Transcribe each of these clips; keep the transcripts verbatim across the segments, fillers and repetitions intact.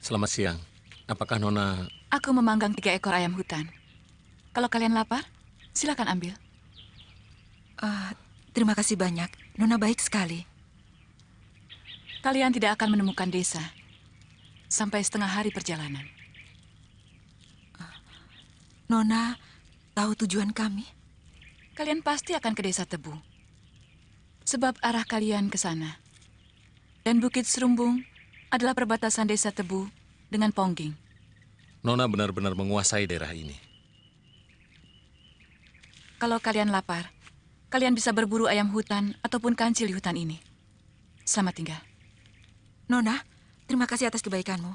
Selamat siang. Apakah Nona... Aku memanggang tiga ekor ayam hutan. Kalau kalian lapar, silakan ambil. Uh, terima kasih banyak. Nona baik sekali. Kalian tidak akan menemukan desa sampai setengah hari perjalanan. Uh, Nona tahu tujuan kami? Kalian pasti akan ke Desa Tebu. Sebab arah kalian ke sana. Dan Bukit Serumbung adalah perbatasan Desa Tebu dengan Pongging. Nona benar-benar menguasai daerah ini. Kalau kalian lapar, kalian bisa berburu ayam hutan ataupun kancil di hutan ini. Selamat tinggal. Nona, terima kasih atas kebaikanmu.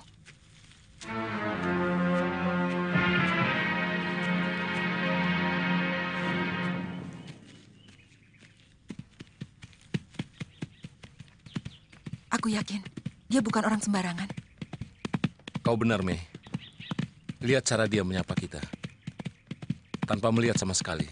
Aku yakin dia bukan orang sembarangan. Kau benar, Mei. Lihat cara dia menyapa kita. Tanpa melihat sama sekali.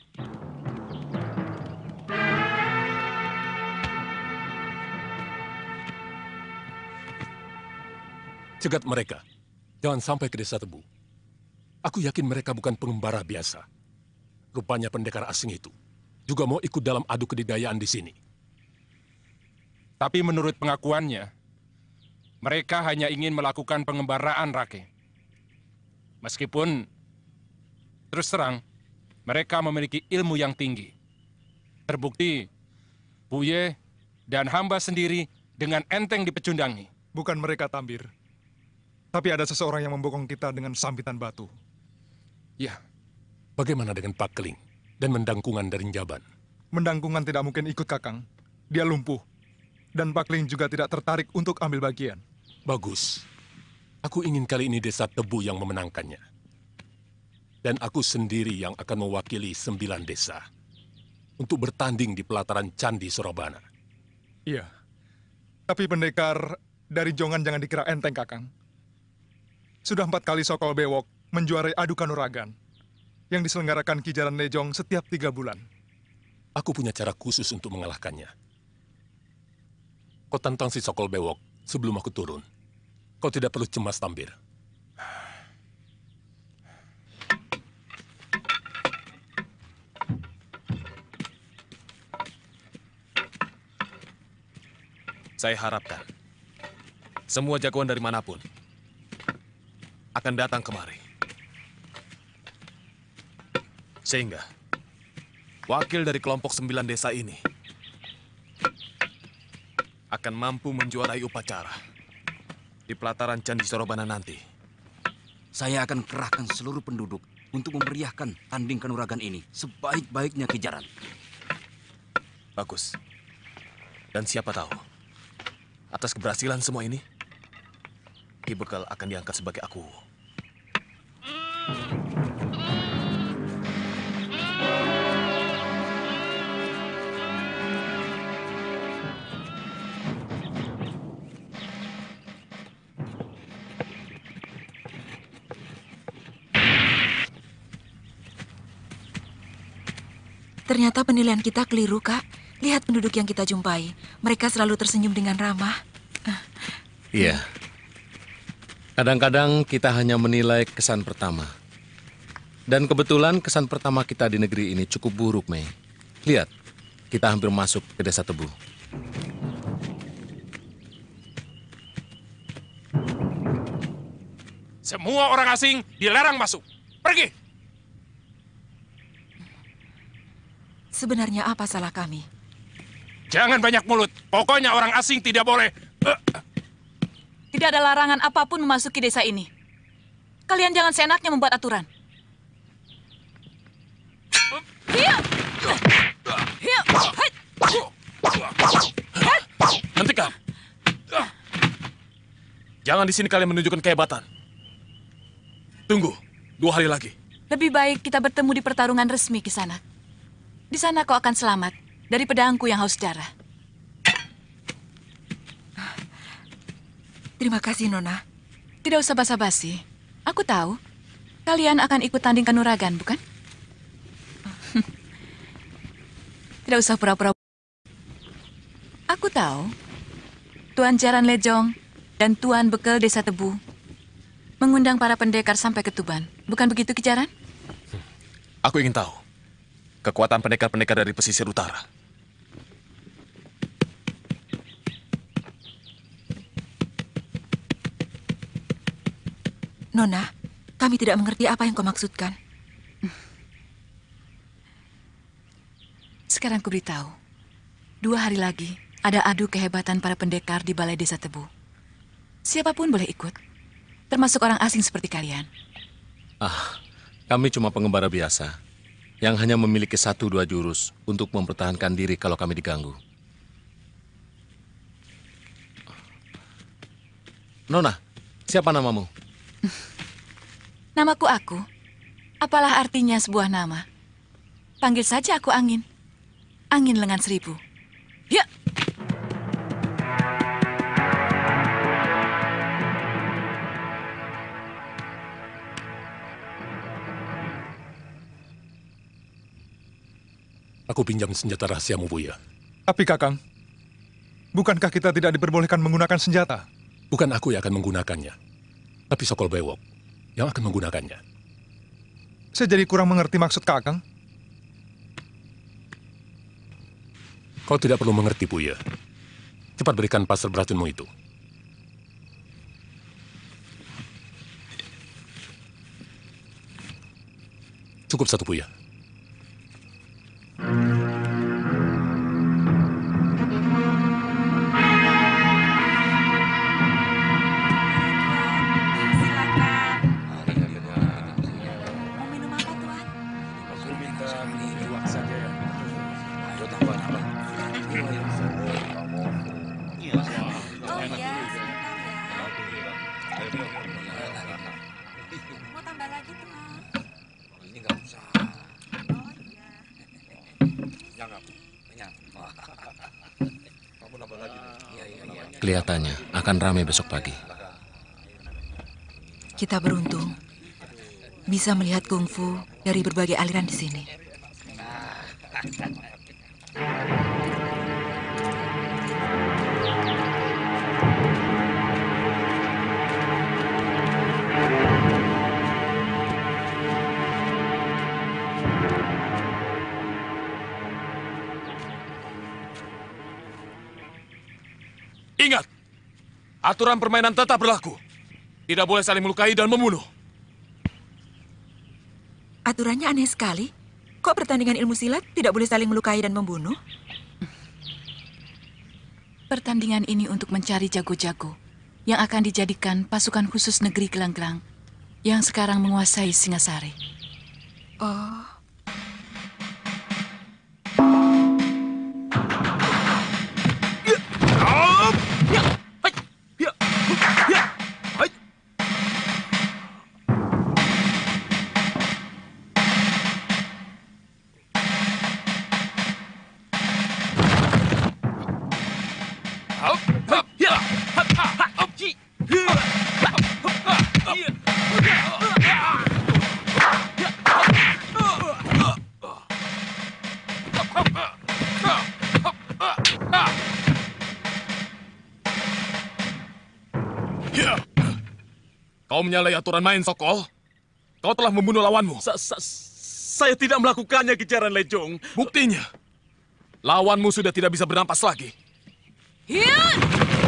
Cegat mereka. Jangan sampai ke Desa Tebu. Aku yakin mereka bukan pengembara biasa. Rupanya pendekar asing itu juga mau ikut dalam adu kedidayaan di sini. Tapi menurut pengakuannya, mereka hanya ingin melakukan pengembaraan, Rake. Meskipun, terus terang, mereka memiliki ilmu yang tinggi. Terbukti, Buye dan hamba sendiri dengan enteng dipecundangi. Bukan mereka, Tambir. Tapi ada seseorang yang membokong kita dengan sambitan batu. Ya, bagaimana dengan Pak Keling dan Mendangkungan dari Jaban? Mendangkungan tidak mungkin ikut, Kakang. Dia lumpuh. Dan Pak Keling juga tidak tertarik untuk ambil bagian. Bagus. Aku ingin kali ini Desa Tebu yang memenangkannya. Dan aku sendiri yang akan mewakili sembilan desa untuk bertanding di pelataran Candi Sorobana. Iya. Tapi pendekar dari Jongan jangan dikira enteng, Kakang. Sudah empat kali Sokol Bewok menjuarai adu kanuragan yang diselenggarakan Ki Jaran Lejong setiap tiga bulan. Aku punya cara khusus untuk mengalahkannya. Kau tantang si Sokol Bewok sebelum aku turun. Kau tidak perlu cemas, Tambir. Saya harapkan semua jagoan dari manapun akan datang kemari. Sehingga wakil dari kelompok sembilan desa ini akan mampu menjuarai upacara di pelataran Candi Sorobana nanti. Saya akan kerahkan seluruh penduduk untuk memeriahkan tanding kanuragan ini sebaik-baiknya, Ki Jaran. Bagus. Dan siapa tahu, atas keberhasilan semua ini, Ki Bekal akan diangkat sebagai aku. Ternyata penilaian kita keliru, Kak. Lihat penduduk yang kita jumpai. Mereka selalu tersenyum dengan ramah. Iya. Kadang-kadang kita hanya menilai kesan pertama. Dan kebetulan kesan pertama kita di negeri ini cukup buruk, Mei. Lihat, kita hampir masuk ke Desa Tebu. Semua orang asing dilarang masuk. Pergi! Sebenarnya apa salah kami? Jangan banyak mulut. Pokoknya orang asing tidak boleh. Tidak ada larangan apapun memasuki desa ini. Kalian jangan seenaknya membuat aturan. Hiya! Hiya! Hentikan! Jangan di sini kalian menunjukkan kehebatan. Tunggu, dua hari lagi. Lebih baik kita bertemu di pertarungan resmi di sana. Di sana kau akan selamat dari pedangku yang haus darah. Terima kasih, Nona. Tidak usah basa-basi. Aku tahu. Kalian akan ikut tanding kanuragan, bukan? Tidak usah pura-pura. Aku tahu. Tuan Jaran Lejong dan Tuan Bekal Desa Tebu Mengundang para pendekar sampai ke Tuban. Bukan begitu, Kijaran? Aku ingin tahu kekuatan pendekar-pendekar dari pesisir utara. Nona, kami tidak mengerti apa yang kau maksudkan. Sekarang ku beritahu. Dua hari lagi ada adu kehebatan para pendekar di Balai Desa Tebu. Siapapun boleh ikut, termasuk orang asing seperti kalian. Ah, kami cuma pengembara biasa yang hanya memiliki satu dua jurus untuk mempertahankan diri kalau kami diganggu. Nona, siapa namamu? Namaku Aku. Apalah artinya sebuah nama? Panggil saja aku Angin. Angin lengan seribu. Ya! Aku pinjam senjata rahasiamu, Buya. Tapi Kakang, bukankah kita tidak diperbolehkan menggunakan senjata? Bukan aku yang akan menggunakannya, tapi Sokol Bewok yang akan menggunakannya. Saya jadi kurang mengerti maksud Kakang. Kau tidak perlu mengerti, Buya. Cepat berikan pasir beracunmu itu. Cukup satu, Buya. Kelihatannya akan ramai besok pagi. Kita beruntung bisa melihat kungfu dari berbagai aliran di sini. Ingat, aturan permainan tetap berlaku. Tidak boleh saling melukai dan membunuh. Aturannya aneh sekali. Kok pertandingan ilmu silat tidak boleh saling melukai dan membunuh? Pertandingan ini untuk mencari jago-jago yang akan dijadikan pasukan khusus negeri Gelang-Gelang yang sekarang menguasai Singasari. Oh. Kau menyalahi aturan main, Sokol. Kau telah membunuh lawanmu. Sa -sa saya tidak melakukannya, Kijaran Lejong. Buktinya, lawanmu sudah tidak bisa bernapas lagi. Hian!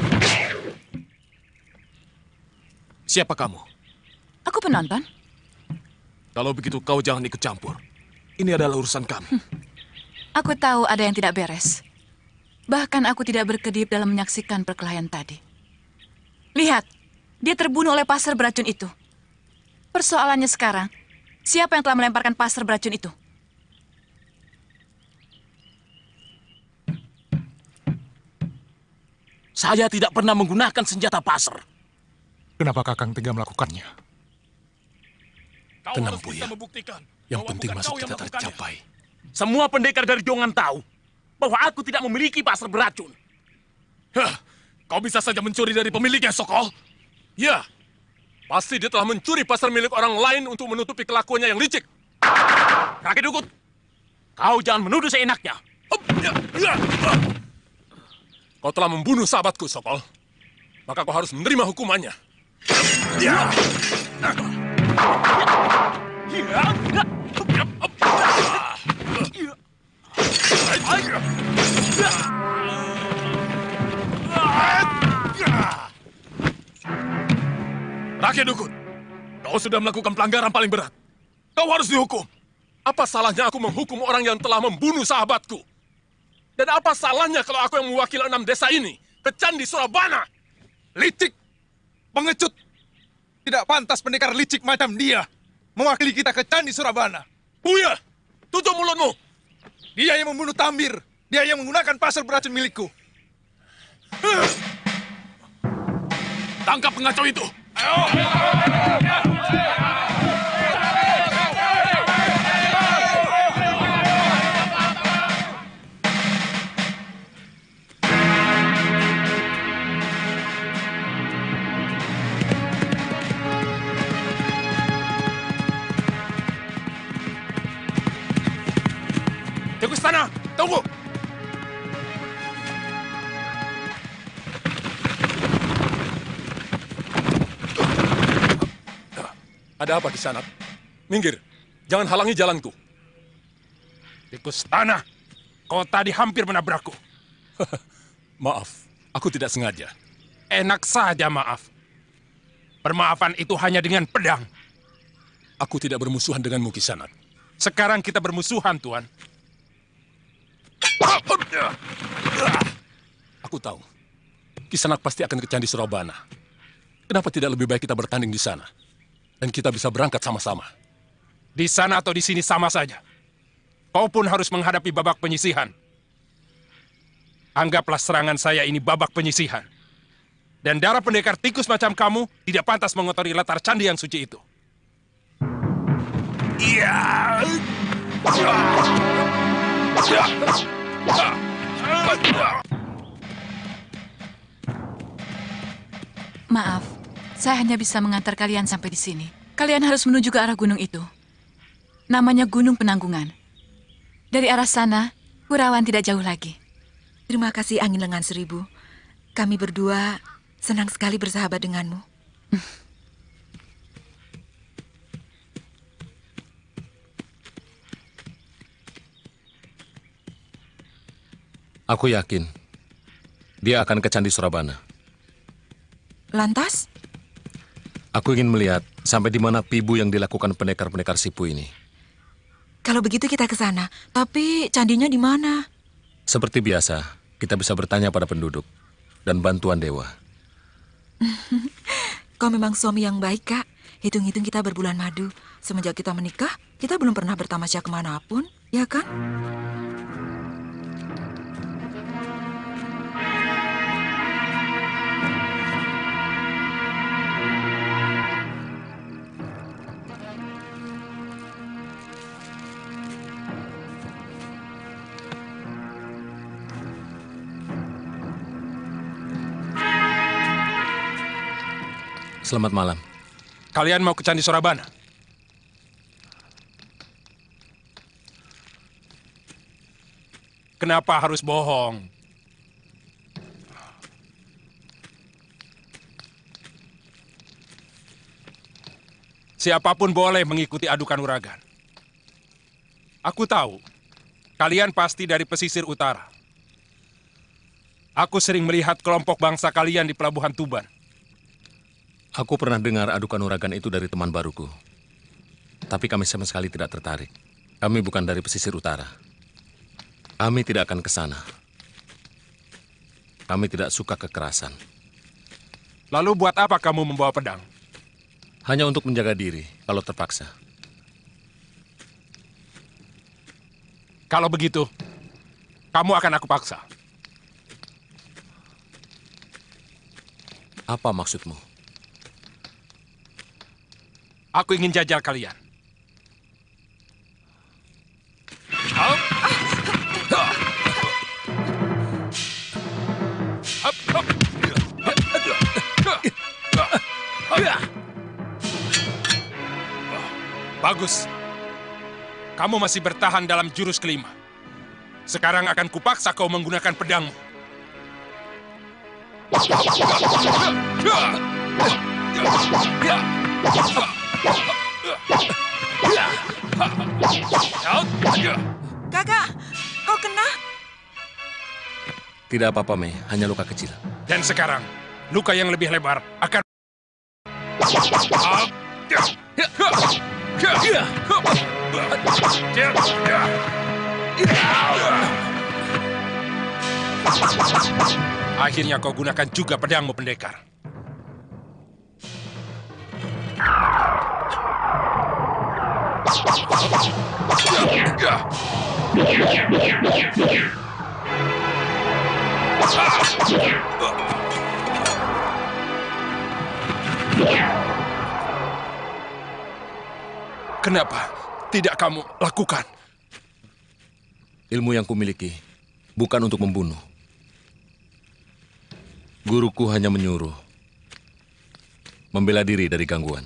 Siapa kamu? Aku penonton. Kalau begitu kau jangan ikut campur. Ini adalah urusan kami. Aku tahu ada yang tidak beres. Bahkan aku tidak berkedip dalam menyaksikan perkelahian tadi. Lihat, dia terbunuh oleh pasar beracun itu. Persoalannya sekarang, siapa yang telah melemparkan pasar beracun itu? Saya tidak pernah menggunakan senjata pasar. Kenapa Kakang tega melakukannya? Kau Tenang, harus Buya. bisa membuktikan Yang bahwa penting bukan masuk kau yang tidak melakukannya. tercapai. Semua pendekar dari Jongan tahu bahwa aku tidak memiliki pasar beracun. Hah, kau bisa saja mencuri dari pemiliknya, Sokol. Ya, pasti dia telah mencuri pasar milik orang lain untuk menutupi kelakuannya yang licik. Kakek Dukut, kau jangan menuduh seenaknya. Hup, ya, ya, ah. Kau telah membunuh sahabatku, Sokol. Maka kau harus menerima hukumannya. Ya. Rakyat Dukun, kau sudah melakukan pelanggaran paling berat. Kau harus dihukum. Apa salahnya aku menghukum orang yang telah membunuh sahabatku? Dan apa salahnya kalau aku yang mewakili enam desa ini ke Candi Surabana? Licik! Pengecut! Tidak pantas pendekar licik macam dia mewakili kita ke Candi Surabana. Buya! Tutup mulutmu! Dia yang membunuh Tambir. Dia yang menggunakan pasal beracun milikku. Tangkap pengacau itu! Tunggu sana! Tunggu! Ada apa di sana? Minggir, jangan halangi jalanku. Tikus tanah, kau tadi hampir menabrakku. Maaf, aku tidak sengaja. Enak saja maaf. Permaafan itu hanya dengan pedang. Aku tidak bermusuhan denganmu, Kisanak. Sekarang kita bermusuhan, Tuan. Aku tahu, Kisanak pasti akan ke Candi Surabana. Kenapa tidak lebih baik kita bertanding di sana? Dan kita bisa berangkat sama-sama. Di sana atau di sini sama saja. Kau pun harus menghadapi babak penyisihan. Anggaplah serangan saya ini babak penyisihan. Dan darah pendekar tikus macam kamu tidak pantas mengotori latar candi yang suci itu. Iya. Maaf, saya hanya bisa mengantar kalian sampai di sini. Kalian harus menuju ke arah gunung itu. Namanya Gunung Penanggungan. Dari arah sana, Kurawan tidak jauh lagi. Terima kasih Angin Lengan Seribu. Kami berdua senang sekali bersahabat denganmu. Aku yakin dia akan ke Candi Surabana. Lantas? Aku ingin melihat sampai di mana pibu yang dilakukan pendekar-pendekar Sipu ini. Kalau begitu kita ke sana. Tapi candinya di mana? Seperti biasa, kita bisa bertanya pada penduduk dan bantuan dewa. Kau memang suami yang baik, Kak. Hitung-hitung kita berbulan madu. Semenjak kita menikah, kita belum pernah bertamasya kemanapun, ya kan? Selamat malam. Kalian mau ke Candi Surabana? Kenapa harus bohong? Siapapun boleh mengikuti adu kanuragan. Aku tahu, kalian pasti dari pesisir utara. Aku sering melihat kelompok bangsa kalian di Pelabuhan Tuban. Aku pernah dengar adu kanuragan itu dari teman baruku. Tapi kami sama sekali tidak tertarik. Kami bukan dari pesisir utara. Kami tidak akan ke sana. Kami tidak suka kekerasan. Lalu buat apa kamu membawa pedang? Hanya untuk menjaga diri kalau terpaksa. Kalau begitu, kamu akan aku paksa. Apa maksudmu? Aku ingin jajal kalian. Bagus. Kamu masih bertahan dalam jurus kelima. Sekarang akan kupaksa kau menggunakan pedangmu. Kakak, kau kena? Tidak apa-apa, Mei. Hanya luka kecil. Dan sekarang, luka yang lebih lebar akan... Akhirnya kau gunakan juga pedangmu, pendekar. Kenapa tidak kamu lakukan? Ilmu yang kumiliki bukan untuk membunuh. Guruku hanya menyuruh membela diri dari gangguan.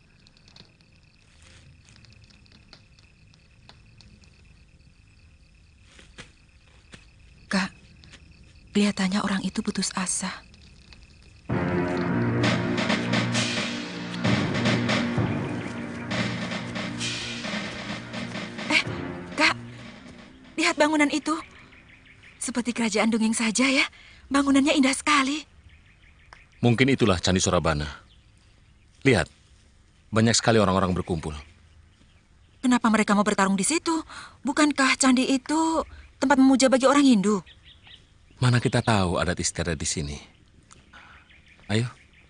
Kak, kelihatannya orang itu putus asa. Eh, Kak, lihat bangunan itu. Seperti kerajaan dongeng saja ya. Bangunannya indah sekali. Mungkin itulah Candi Sorabana. Lihat, banyak sekali orang-orang berkumpul. Kenapa mereka mau bertarung di situ? Bukankah candi itu tempat memuja bagi orang Hindu? Mana kita tahu adat istiadat di sini. Ayo.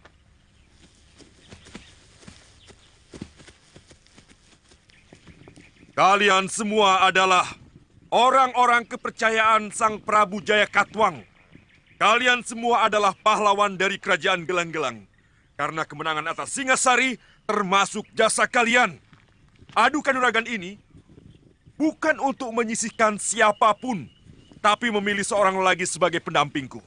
Kalian semua adalah orang-orang kepercayaan Sang Prabu Jayakatwang. Kalian semua adalah pahlawan dari kerajaan Gelang-Gelang. Karena kemenangan atas Singasari termasuk jasa kalian. Adu kanuragan ini bukan untuk menyisihkan siapapun, tapi memilih seorang lagi sebagai pendampingku.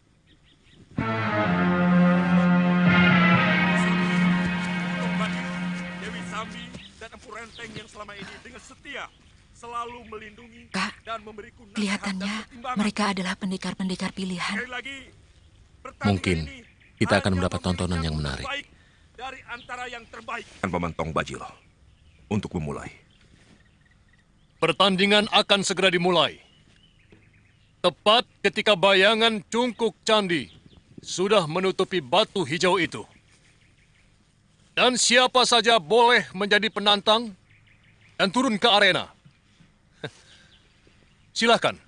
Dewi Sambi dan Empu Renteng yang selama ini dengan setia selalu melindungi Kak, dan memberiku nasihat kelihatannya dan pertimbangan. mereka adalah pendekar-pendekar pilihan. Sekali lagi, Mungkin ini kita akan hanya mendapat tontonan yang memilih menarik. terbaik dari antara yang terbaik. Paman Tong Bajil, untuk memulai. Pertandingan akan segera dimulai. Tepat ketika bayangan cungkuk candi sudah menutupi batu hijau itu. Dan siapa saja boleh menjadi penantang dan turun ke arena. Silakan.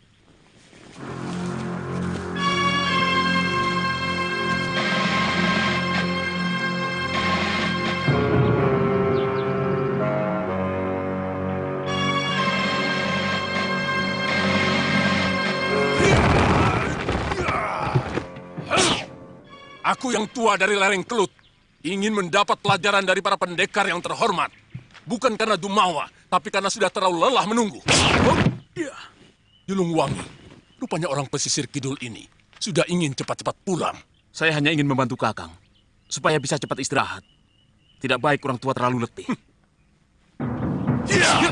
Aku yang tua dari lereng Kelut ingin mendapat pelajaran dari para pendekar yang terhormat. Bukan karena Dumawa, tapi karena sudah terlalu lelah menunggu. Oh, ya. Julung Wangi, rupanya orang pesisir kidul ini sudah ingin cepat-cepat pulang. Saya hanya ingin membantu Kakang, supaya bisa cepat istirahat. Tidak baik orang tua terlalu letih. Ya.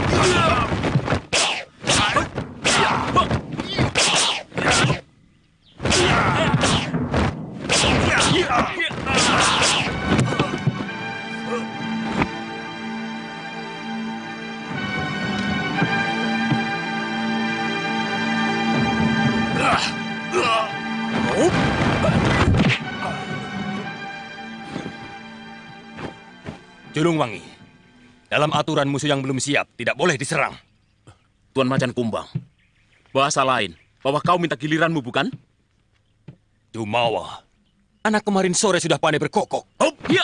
Julung Wangi, dalam aturan musuh yang belum siap tidak boleh diserang. Tuan Macan Kumbang, bahasa lain bahwa kau minta giliranmu, bukan? Dumawa, anak kemarin sore sudah pandai berkokok. Hop, ya.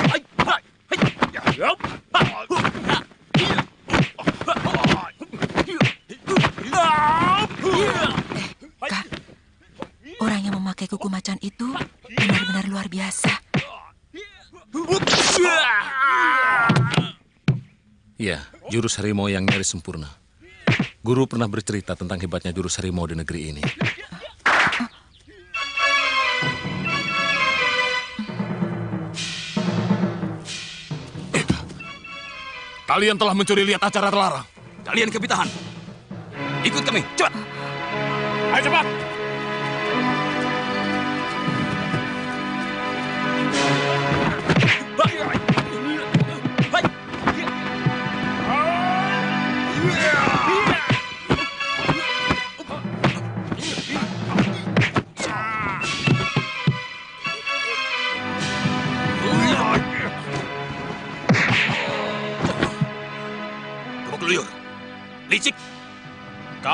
Kak, orang yang memakai kuku macan itu benar-benar luar biasa. Iya, jurus harimau yang nyaris sempurna. Guru pernah bercerita tentang hebatnya jurus harimau di negeri ini. Kalian telah mencuri lihat acara terlarang. Kalian kepitahan. Ikut kami, cepat. Ayo cepat.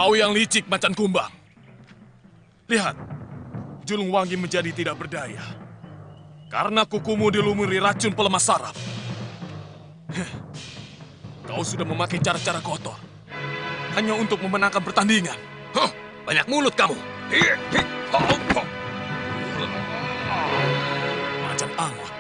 Kau yang licik macan kumbang. Lihat, Julung Wangi menjadi tidak berdaya. Karena kukumu dilumuri racun pelemah saraf. Heh, kau sudah memakai cara-cara kotor. Hanya untuk memenangkan pertandingan. Huh, banyak mulut kamu. Macan angot.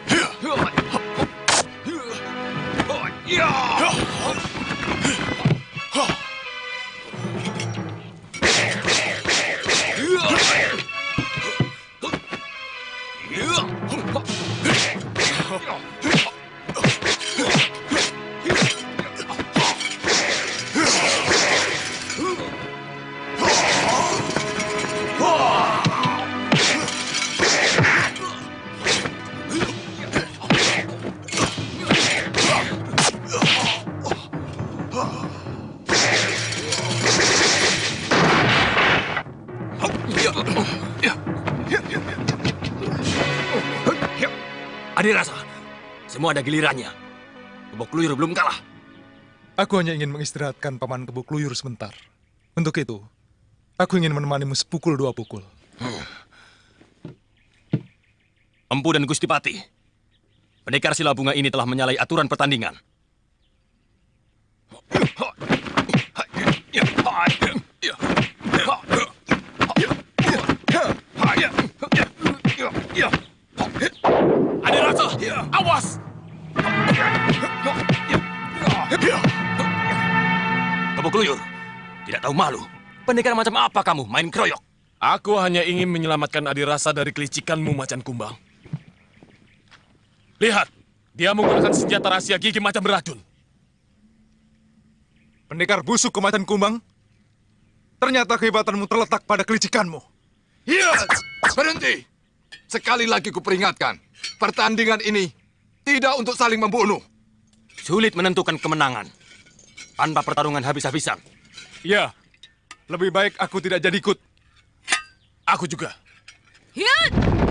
Adirasa, semua ada gilirannya. Kebok Luyur belum kalah. Aku hanya ingin mengistirahatkan Paman Kebok Luyur sebentar. Untuk itu, aku ingin menemanimu sepukul dua pukul. Hmm. Empu dan Gustipati, pendekar Silabunga ini telah menyalahi aturan pertandingan. Adirasa, awas! Kebok Luyur, tidak tahu malu. Pendekar macam apa kamu main keroyok? Aku hanya ingin menyelamatkan Adirasa dari kelicikanmu, macan kumbang. Lihat, dia menggunakan senjata rahasia gigi macam beracun. Pendekar busuk ke macan kumbang, ternyata kehebatanmu terletak pada kelicikanmu. Iya, berhenti. Sekali lagi kuperingatkan, pertandingan ini tidak untuk saling membunuh. Sulit menentukan kemenangan tanpa pertarungan habis-habisan. Ya, lebih baik aku tidak jadi ikut. Aku juga. Hiat!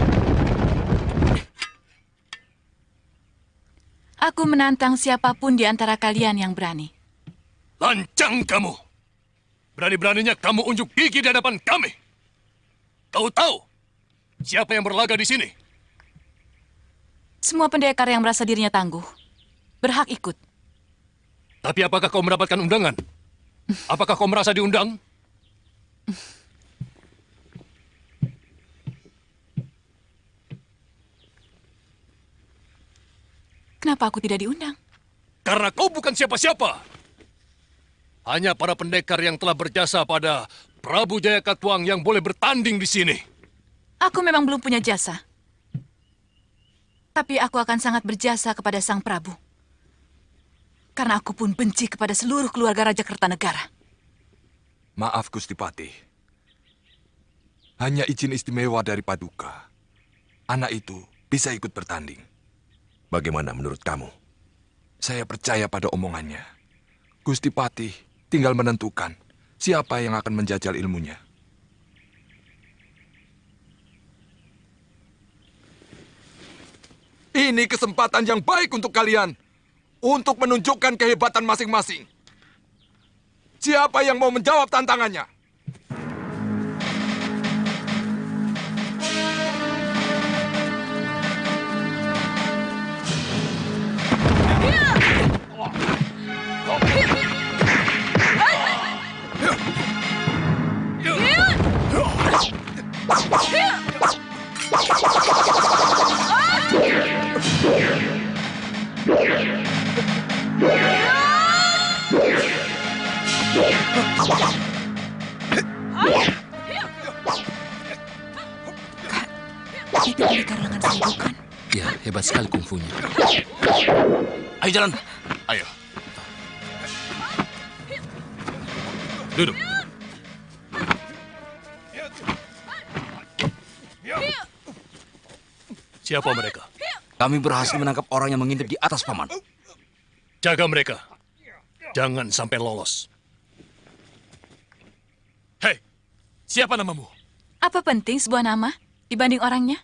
Aku menantang siapapun di antara kalian yang berani. Lancang kamu! Berani-beraninya kamu unjuk gigi di hadapan kami. Kau tahu siapa yang berlaga di sini? Semua pendekar yang merasa dirinya tangguh berhak ikut. Tapi apakah kau mendapatkan undangan? Apakah kau merasa diundang? Kenapa aku tidak diundang? Karena kau bukan siapa-siapa. Hanya para pendekar yang telah berjasa pada Prabu Jayakatwang yang boleh bertanding di sini. Aku memang belum punya jasa. Tapi aku akan sangat berjasa kepada Sang Prabu. Karena aku pun benci kepada seluruh keluarga Raja Kertanegara. Maaf, Gustipati. Hanya izin istimewa dari Paduka. Anak itu bisa ikut bertanding. Bagaimana menurut kamu? Saya percaya pada omongannya. Gustipati tinggal menentukan siapa yang akan menjajal ilmunya. Ini kesempatan yang baik untuk kalian. Untuk menunjukkan kehebatan masing-masing. Siapa yang mau menjawab tantangannya? Kak, itu pendekar lengan saya bukan? Ya, hebat sekali kungfunya. Ayo jalan. Ayo. Duduk. Siapa mereka? Kami berhasil menangkap orang yang mengintip di atas, Paman. Jaga mereka. Jangan sampai lolos. Hei, siapa namamu? Apa penting sebuah nama dibanding orangnya?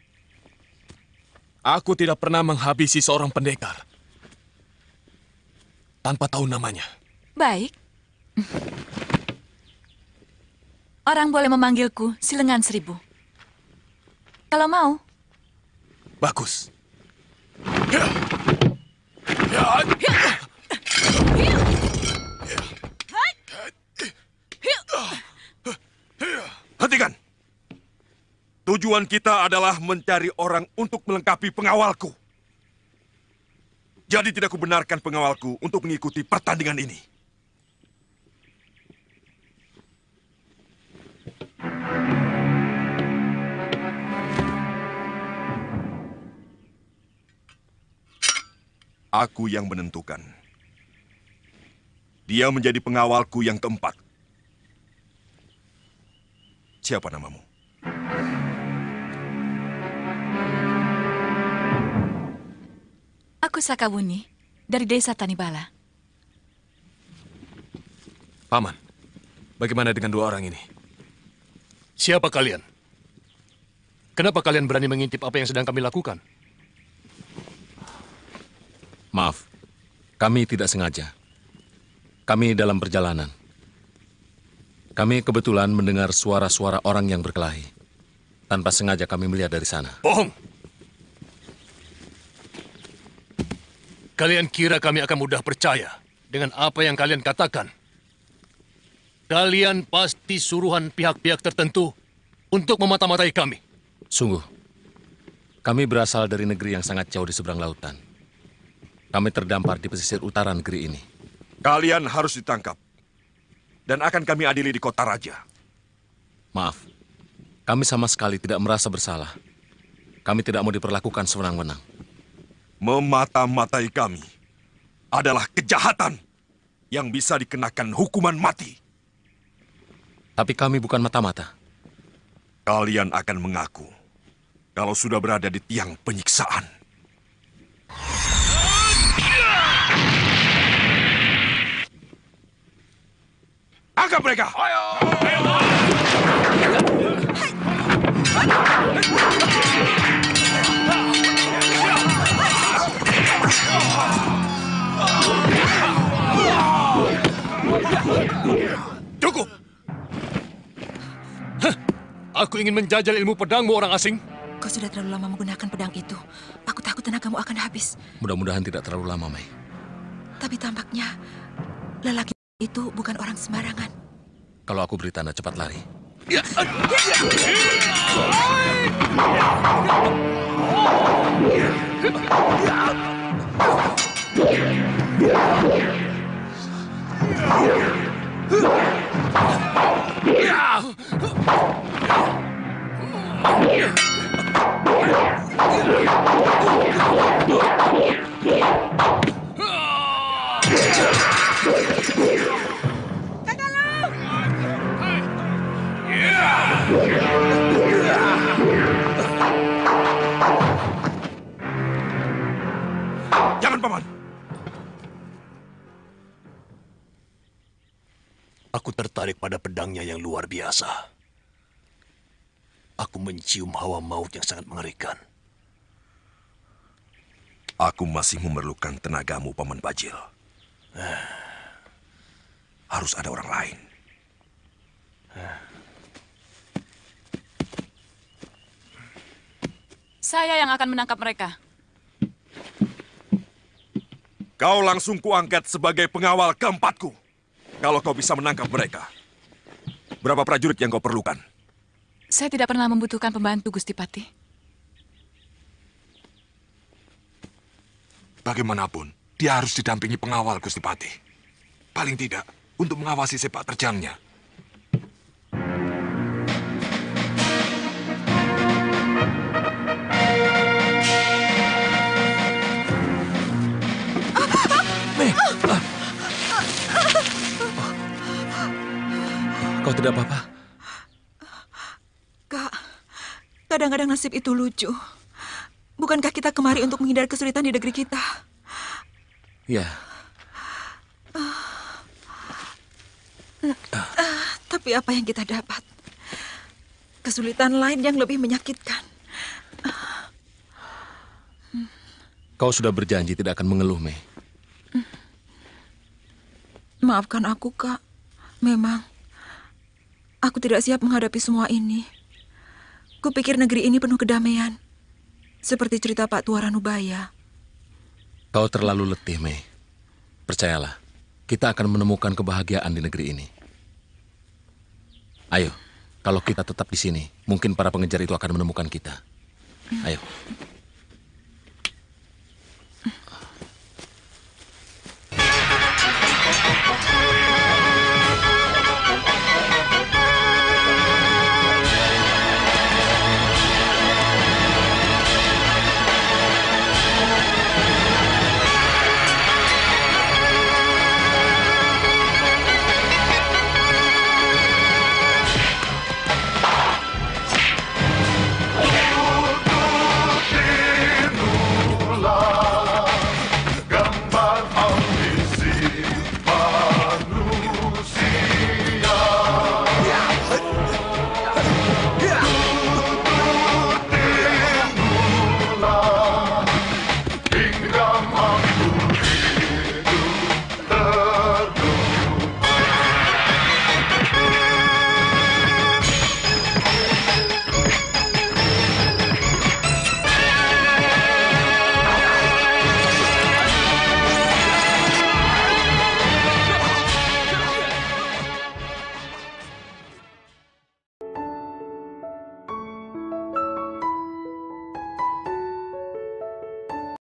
Aku tidak pernah menghabisi seorang pendekar tanpa tahu namanya. Baik. Orang boleh memanggilku si lengan seribu. Kalau mau. Bagus. Hentikan! Tujuan kita adalah mencari orang untuk melengkapi pengawalku. Jadi tidak kubenarkan pengawalku untuk mengikuti pertandingan ini. Aku yang menentukan. Dia menjadi pengawalku yang keempat. Siapa namamu? Aku Sakawuni, dari desa Tanibala. Paman, bagaimana dengan dua orang ini? Siapa kalian? Kenapa kalian berani mengintip apa yang sedang kami lakukan? Maaf, kami tidak sengaja. Kami dalam perjalanan. Kami kebetulan mendengar suara-suara orang yang berkelahi. Tanpa sengaja kami melihat dari sana. Bohong! Kalian kira kami akan mudah percaya dengan apa yang kalian katakan? Kalian pasti suruhan pihak-pihak tertentu untuk memata-matai kami. Sungguh, kami berasal dari negeri yang sangat jauh di seberang lautan. Kami terdampar di pesisir utara negeri ini. Kalian harus ditangkap. Dan akan kami adili di kota raja. Maaf, kami sama sekali tidak merasa bersalah. Kami tidak mau diperlakukan sewenang-wenang. Memata-matai kami adalah kejahatan yang bisa dikenakan hukuman mati. Tapi kami bukan mata-mata. Kalian akan mengaku kalau sudah berada di tiang penyiksaan. Angkat mereka! Ayo! Cukup! Hah, aku ingin menjajal ilmu pedangmu, orang asing. Kau sudah terlalu lama menggunakan pedang itu. Aku takut tenagamu akan habis. Mudah-mudahan tidak terlalu lama, Mei. Tapi tampaknya lelaki itu bukan orang sembarangan. Kalau aku beri tanda cepat lari. Ya. Jangan, Paman. Aku tertarik pada pedangnya yang luar biasa. Aku mencium hawa maut yang sangat mengerikan. Aku masih memerlukan tenagamu, Paman Bajil. Harus ada orang lain. Saya yang akan menangkap mereka. Kau langsung kuangkat sebagai pengawal keempatku. Kalau kau bisa menangkap mereka. Berapa prajurit yang kau perlukan? Saya tidak pernah membutuhkan pembantu, Gusti Patih. Bagaimanapun, dia harus didampingi pengawal, Gusti Patih. Paling tidak, untuk mengawasi sepak terjangnya. Kau tidak apa-apa? Kak, kadang-kadang nasib itu lucu. Bukankah kita kemari untuk menghindari kesulitan di negeri kita? Ya. Uh, uh, tapi apa yang kita dapat? Kesulitan lain yang lebih menyakitkan. Uh, hmm. Kau sudah berjanji tidak akan mengeluh, Mei. Maafkan aku, Kak. Memang Aku tidak siap menghadapi semua ini. Kupikir negeri ini penuh kedamaian. Seperti cerita Pak Tua Ranubaya. Kau terlalu letih, Mei. Percayalah, kita akan menemukan kebahagiaan di negeri ini. Ayo, kalau kita tetap di sini, mungkin para pengejar itu akan menemukan kita. Ayo.